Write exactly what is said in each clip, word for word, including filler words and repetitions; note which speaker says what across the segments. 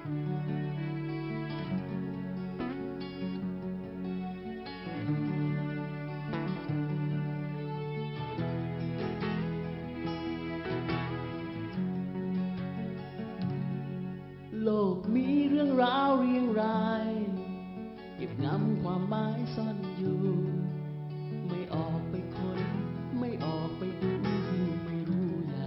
Speaker 1: โลกมีเรื่องราวเรียงรายเก็บงำความหมายซ่อนอยู่ไม่ออกไปค้นไม่ออกไปดูหิวไม่รู้ใหญ่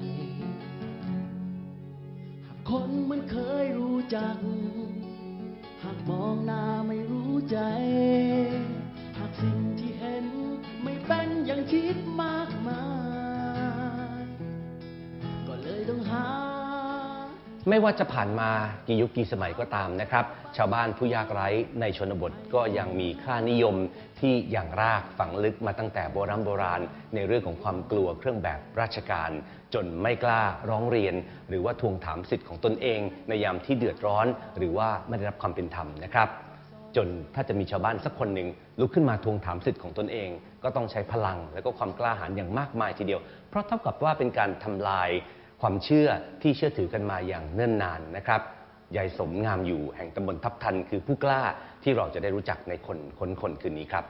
Speaker 1: หากคนมันเคยรู้จักหากมองหน้าไม่รู้ใจหากสิ่งที่เห็นไม่เป็นอย่างคิดมากมายก็เลยต้องหา
Speaker 2: ไม่ว่าจะผ่านมากี่ยุคกี่สมัยก็ตามนะครับชาวบ้านผู้ยากไร้ในชนบทก็ยังมีค่านิยมที่อย่างรากฝังลึกมาตั้งแต่โบราณโบราณในเรื่องของความกลัวเครื่องแบบราชการจนไม่กล้าร้องเรียนหรือว่าทวงถามสิทธิ์ของตนเองในยามที่เดือดร้อนหรือว่าไม่ได้รับความเป็นธรรมนะครับจนถ้าจะมีชาวบ้านสักคนหนึ่งลุกขึ้นมาทวงถามสิทธิ์ของตนเองก็ต้องใช้พลังและก็ความกล้าหาญอย่างมากมายทีเดียวเพราะเท่ากับว่าเป็นการทำลายความเชื่อที่เชื่อถือกันมาอย่างเนิ่นนานนะครับยายสมงามอยู่แห่งตำบลทับทันคือผู้กล้าที่เราจะได้รู้จักในคนคนคนคืนนี้ครับ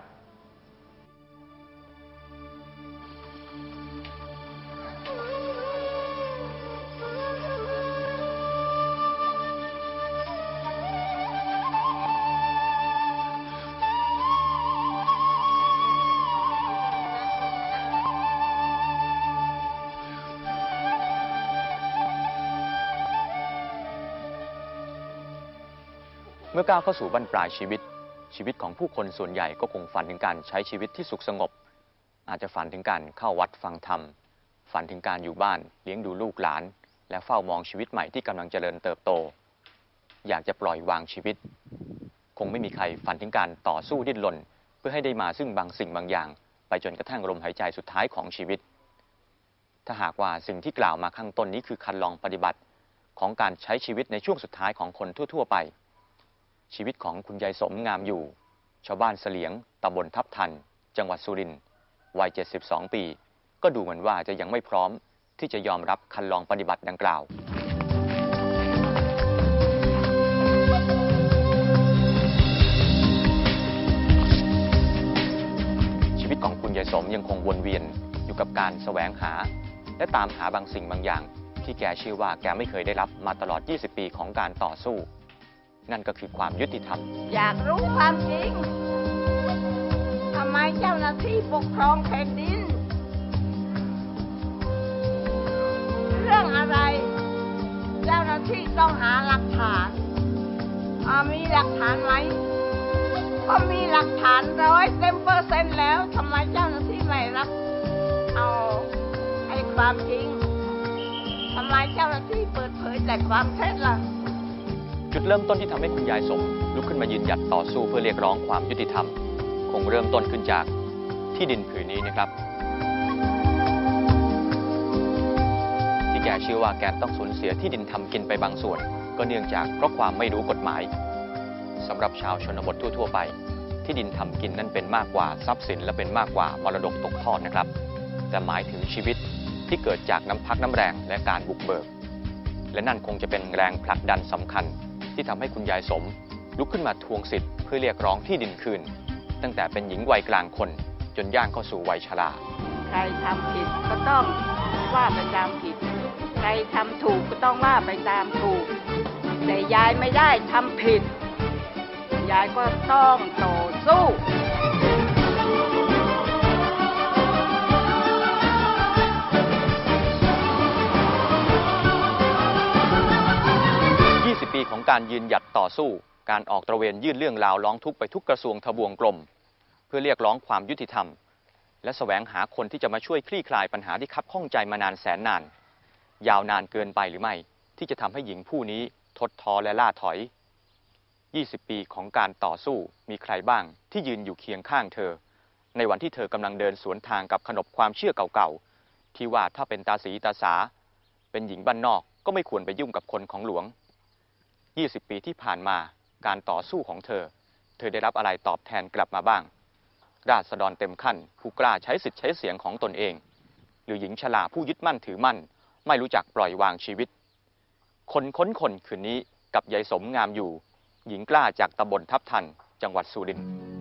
Speaker 3: เมื่อก้าวเข้าสู่บั้นปลายชีวิตชีวิตของผู้คนส่วนใหญ่ก็คงฝันถึงการใช้ชีวิตที่สุขสงบอาจจะฝันถึงการเข้าวัดฟังธรรมฝันถึงการอยู่บ้านเลี้ยงดูลูกหลานและเฝ้ามองชีวิตใหม่ที่กำลังเจริญเติบโตอยากจะปล่อยวางชีวิตคงไม่มีใครฝันถึงการต่อสู้ดิ้นรนเพื่อให้ได้มาซึ่งบางสิ่งบางอย่างไปจนกระทั่งลมหายใจสุดท้ายของชีวิตถ้าหากว่าสิ่งที่กล่าวมาข้างต้นนี้คือคันลองปฏิบัติของการใช้ชีวิตในช่วงสุดท้ายของคนทั่วๆไปชีวิตของคุณยายสมงามอยู่ชาวบ้านเสลียงตำบลทับทันจังหวัดสุรินทร์วัยเจ็ดสิบสองปีก็ดูเหมือนว่าจะยังไม่พร้อมที่จะยอมรับคันลองปฏิบัติดังกล่าวชีวิตของคุณยายสมยังคงวนเวียนอยู่กับการแสวงหาและตามหาบางสิ่งบางอย่างที่แกเชื่อว่าแกไม่เคยได้รับมาตลอดยี่สิบปีของการต่อสู้นั่นก็คือความยุติธรรม
Speaker 4: อยากรู้ความจริงทำไมเจ้าหน้าที่ปกครองแผ่นดินเรื่องอะไรเจ้าหน้าที่ต้องหาหลักฐานมีหลักฐานไหมก็มีหลักฐานร้อยเต็มเปอร์เซ็นต์แล้วทำไมเจ้าหน้าที่ไม่รับเอาไอ้ความจริงทำไมเจ้าหน้าที่เปิดเผยแต่ความเท็จล่ะ
Speaker 3: จุดเริ่มต้นที่ทำให้คุณยายสมลุกขึ้นมายืนหยัดต่อสู้เพื่อเรียกร้องความยุติธรรมคงเริ่มต้นขึ้นจากที่ดินผืนนี้นะครับที่แกเชื่อว่าแกต้องสูญเสียที่ดินทำกินไปบางส่วนก็เนื่องจากเพราะความไม่รู้กฎหมายสำหรับชาวชนบททั่วๆไปที่ดินทำกินนั้นเป็นมากกว่าทรัพย์สินและเป็นมากกว่ามรดกตกทอดนะครับแต่หมายถึงชีวิตที่เกิดจากน้ำพักน้ำแรงและการบุกเบิกและนั่นคงจะเป็นแรงผลักดันสำคัญที่ทำให้คุณยายสมลุกขึ้นมาทวงสิทธิ์เพื่อเรียกร้องที่ดินคืนตั้งแต่เป็นหญิงวัยกลางคนจนย่างเข้าสู่วัยชรา
Speaker 4: ใครทำผิดก็ต้องว่าไปตามผิดใครทำถูกก็ต้องว่าไปตามถูกแต่ยายไม่ได้ทำผิดยายก็ต้องต่อสู้
Speaker 3: ยี่สิบปีของการยืนหยัดต่อสู้การออกตระเวนยื่นเรื่องราวร้องทุกข์ไปทุกกระทรวงทบวงกรมเพื่อเรียกร้องความยุติธรรมและแสวงหาคนที่จะมาช่วยคลี่คลายปัญหาที่คับข้องใจมานานแสนนานยาวนานเกินไปหรือไม่ที่จะทำให้หญิงผู้นี้ทดท้อและล่าถอยยี่สิบปีของการต่อสู้มีใครบ้างที่ยืนอยู่เคียงข้างเธอในวันที่เธอกำลังเดินสวนทางกับขนบความเชื่อเก่าๆที่ว่าถ้าเป็นตาสีตาสาเป็นหญิงบ้านนอกก็ไม่ควรไปยุ่งกับคนของหลวงยี่สิบปีที่ผ่านมาการต่อสู้ของเธอเธอได้รับอะไรตอบแทนกลับมาบ้างราษฎรเต็มขั้นผู้กล้าใช้สิทธิ์ใช้เสียงของตนเองหรือหญิงชราผู้ยึดมั่นถือมั่นไม่รู้จักปล่อยวางชีวิตคนค้นคนคืนนี้กับยายสมงามอยู่ หญิงกล้าจากตำบลทับทันจังหวัดสุรินทร์